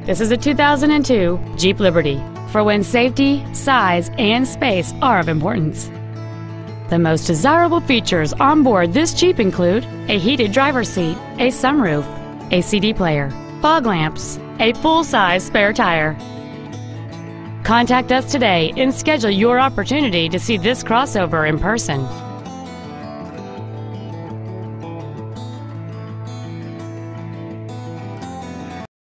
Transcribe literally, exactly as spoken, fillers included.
This is a two thousand two Jeep Liberty, for when safety, size, and space are of importance. The most desirable features on board this Jeep include a heated driver's seat, a sunroof, a C D player, fog lamps, a full-size spare tire. Contact us today and schedule your opportunity to see this crossover in person.